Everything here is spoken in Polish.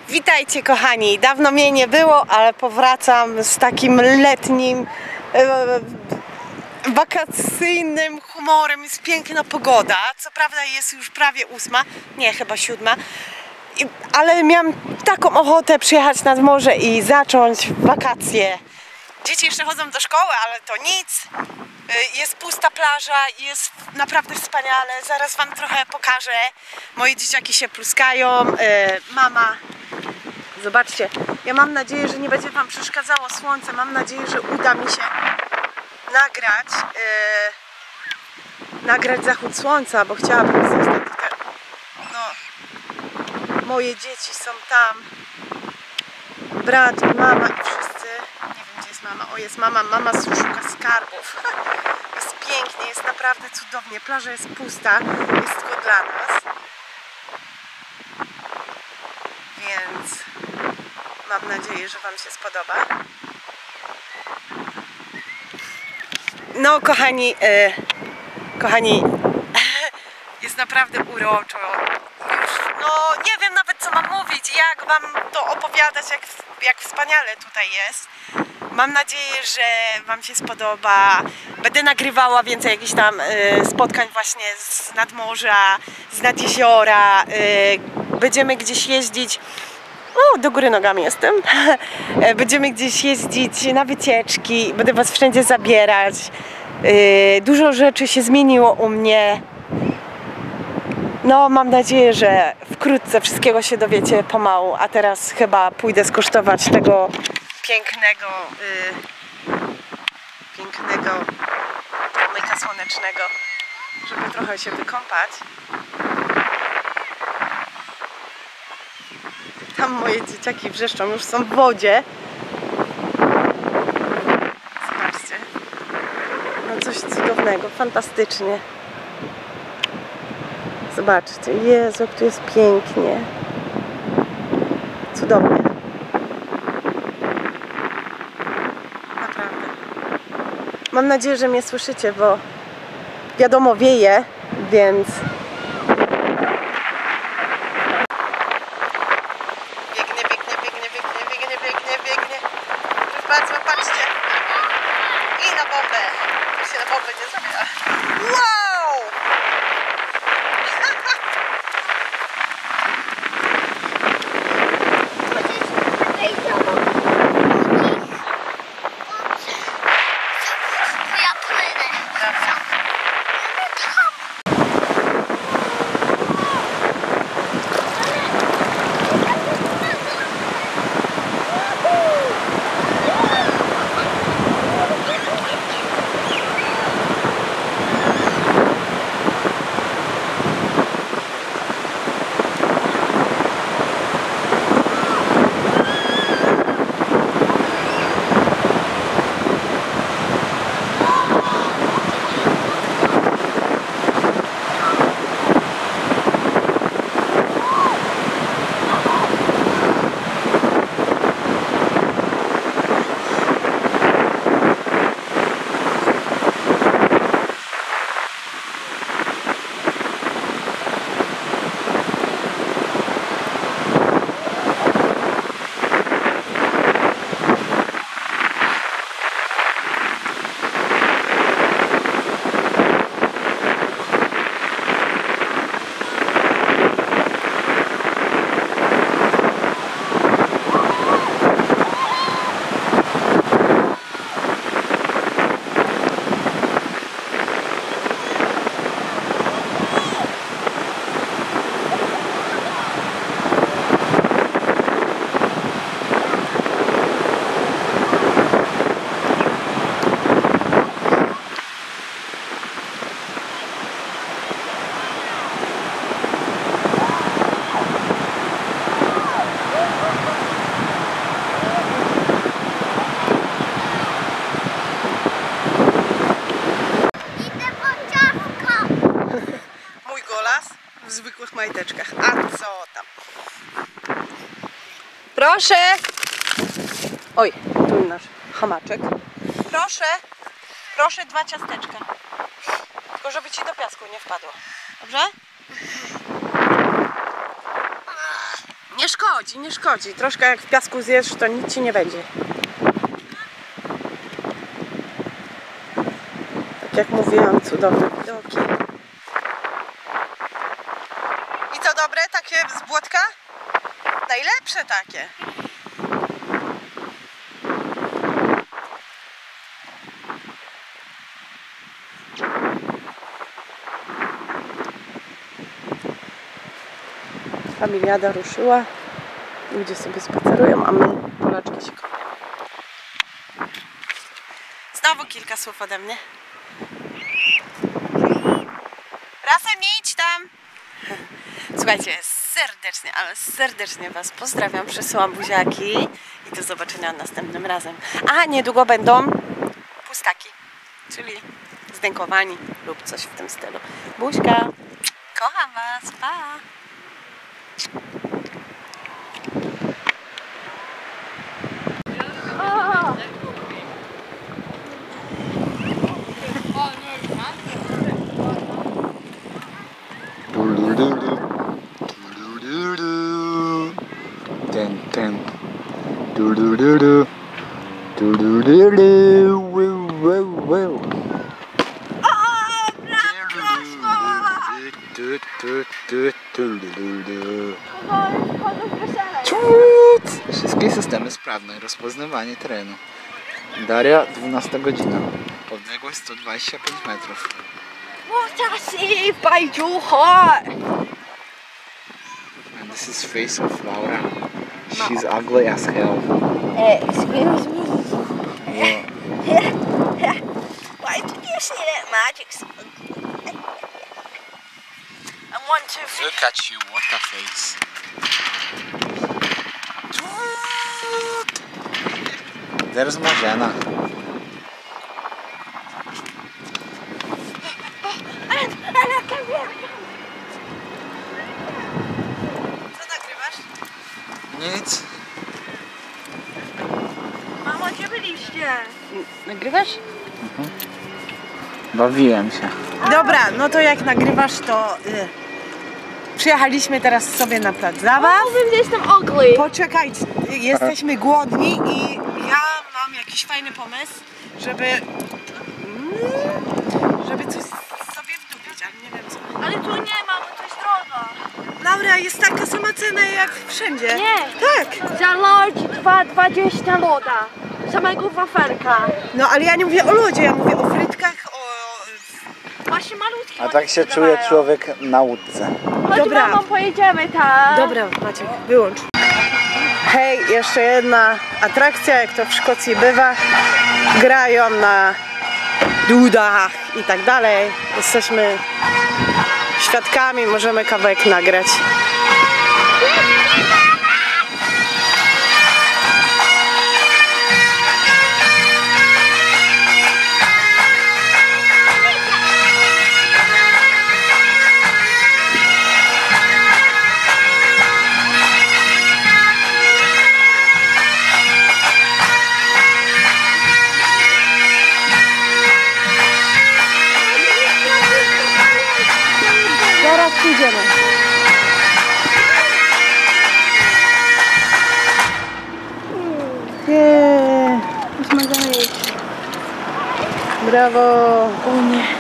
Witajcie kochani, dawno mnie nie było, ale powracam z takim letnim, wakacyjnym humorem. Jest piękna pogoda, co prawda jest już prawie 8, nie, chyba 7, ale miałam taką ochotę przyjechać nad morze i zacząć wakacje. Dzieci jeszcze chodzą do szkoły, ale to nic. Jest pusta plaża i jest naprawdę wspaniale. Zaraz wam trochę pokażę. Moje dzieciaki się pluskają. Mama, zobaczcie, ja mam nadzieję, że nie będzie wam przeszkadzało słońce. Mam nadzieję, że uda mi się nagrać zachód słońca, bo chciałabym zostać tutaj. No, moje dzieci są tam. Brat, mama i wszyscy. Nie wiem, gdzie jest mama. O, jest mama. Mama szuka skarbów. Jest pięknie, jest naprawdę cudownie. Plaża jest pusta, jest tylko dla nas. Więc mam nadzieję, że wam się spodoba. No, kochani, jest naprawdę uroczo. No, nie wiem nawet, co mam mówić, jak wam to opowiadać, jak wspaniale tutaj jest. Mam nadzieję, że wam się spodoba. Będę nagrywała więcej jakichś tam spotkań właśnie z nadmorza, z nad jeziora. Będziemy gdzieś jeździć. O, do góry nogami jestem. Będziemy gdzieś jeździć na wycieczki. Będę was wszędzie zabierać. Dużo rzeczy się zmieniło u mnie. No, mam nadzieję, że wkrótce wszystkiego się dowiecie pomału, a teraz chyba pójdę skosztować tego pięknego promyka słonecznego, żeby trochę się wykąpać. Tam moje dzieciaki wrzeszczą, już są w wodzie. Zobaczcie. No coś cudownego, fantastycznie. Zobaczcie, Jezu, jak tu jest pięknie. Cudownie. Naprawdę. Mam nadzieję, że mnie słyszycie, bo wiadomo, wieje, więc... Biegnie. Proszę bardzo, patrzcie. I na bombę. To się na bombę nie zabiera. Wow! W zwykłych majteczkach. A co tam? Proszę! Oj, tu nasz hamaczek. Proszę 2 ciasteczka. Tylko żeby ci do piasku nie wpadło. Dobrze? Nie Nie szkodzi, nie szkodzi. Troszkę jak w piasku zjesz, to nic ci nie będzie. Tak jak mówiłam, cudowne widoki. I co dobre, takie z Błocka? Najlepsze takie. Familiada ruszyła. Ludzie sobie spacerują, a my Polaczki się kopią. Znowu kilka słów ode mnie. Razem idź tam! Słuchajcie, serdecznie, ale serdecznie Was pozdrawiam, przesyłam buziaki i do zobaczenia następnym razem. A niedługo będą pustaki, czyli zdękowani lub coś w tym stylu. Buźka! Kocham Was, pa! Wszystkie systemy sprawne, rozpoznawanie terenu. Daria, 12 godzina. Odległość 125 metrów. And this is face of Laura. She's ugly as hell. Excuse me. Yeah. Why did you say that magic's and 1, 2, 3. Look at you, what a face. There's Marzena. Co nagrywasz? Nic. Mamo, gdzie byliście? Nagrywasz? Bawiłem się. Dobra, no to jak nagrywasz, to przyjechaliśmy teraz sobie na plac zabaw. Mówię, że jestem ugly. Poczekajcie, jesteśmy głodni i ja mam jakiś fajny pomysł, żeby coś sobie wdupić, ale nie wiem co. Ale tu nie ma, bo to jest droga. Laura, jest taka sama cena jak wszędzie. Nie. Tak. Za large 2,20 loda. Samego wafelka. No ale ja nie mówię o lodzie, ja mówię o frytkach, o... Właśnie malutki. A tak się czuje człowiek na łódce. Chodź, Dobra. mamo, pojedziemy tam. Dobra, Maciek, wyłącz. Hej, jeszcze jedna atrakcja, jak to w Szkocji bywa. Grają na dudach i tak dalej. Jesteśmy świadkami, możemy kawałek nagrać. Zaraz pójdziemy. Yeah. Możemy iść. Brawo. O nie.